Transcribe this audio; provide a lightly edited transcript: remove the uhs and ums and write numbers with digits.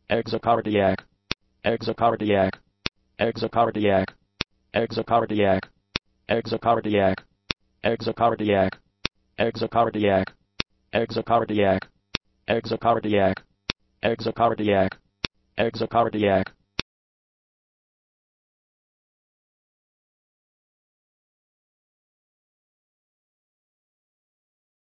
exocardiac, exocardiac, exocardiac, exocardiac, exocardiac, exocardiac, exocardiac, exocardiac, exocardiac, exocardiac, exocardiac,